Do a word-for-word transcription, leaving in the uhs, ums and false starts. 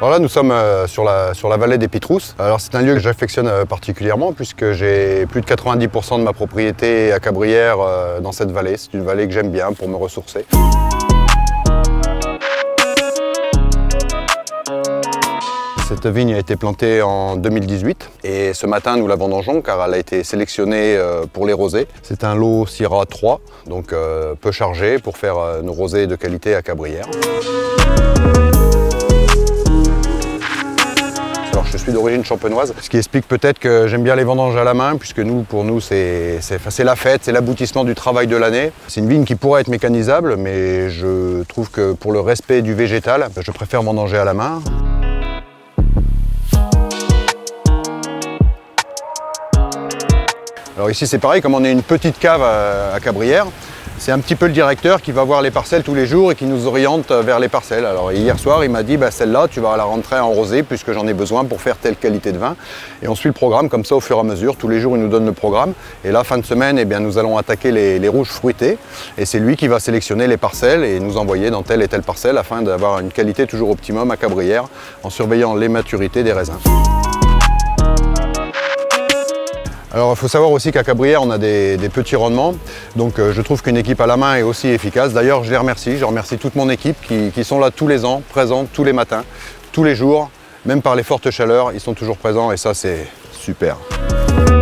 Alors là, nous sommes euh, sur, la, sur la vallée des Pitrousses. Alors c'est un lieu que j'affectionne euh, particulièrement puisque j'ai plus de quatre-vingt-dix pour cent de ma propriété à Cabrières euh, dans cette vallée. C'est une vallée que j'aime bien pour me ressourcer. Cette vigne a été plantée en deux mille dix-huit et ce matin nous la vendangeons car elle a été sélectionnée pour les rosés. C'est un lot Syrah trois, donc euh, peu chargé pour faire euh, nos rosés de qualité à Cabrières. Alors, je suis d'origine champenoise, ce qui explique peut-être que j'aime bien les vendanges à la main, puisque nous, pour nous, c'est la fête, c'est l'aboutissement du travail de l'année. C'est une vigne qui pourrait être mécanisable, mais je trouve que pour le respect du végétal, je préfère vendanger à la main. Alors ici c'est pareil, comme on est une petite cave à Cabrières, c'est un petit peu le directeur qui va voir les parcelles tous les jours et qui nous oriente vers les parcelles. Alors hier soir il m'a dit bah, celle-là tu vas la rentrer en rosé puisque j'en ai besoin pour faire telle qualité de vin. Et on suit le programme comme ça au fur et à mesure, tous les jours il nous donne le programme. Et là fin de semaine eh bien, nous allons attaquer les, les rouges fruités et c'est lui qui va sélectionner les parcelles et nous envoyer dans telle et telle parcelle afin d'avoir une qualité toujours optimum à Cabrières en surveillant les maturités des raisins. Alors il faut savoir aussi qu'à Cabrières on a des, des petits rendements, donc euh, je trouve qu'une équipe à la main est aussi efficace. D'ailleurs je les remercie, je remercie toute mon équipe qui, qui sont là tous les ans, présents tous les matins, tous les jours, même par les fortes chaleurs, ils sont toujours présents et ça c'est super.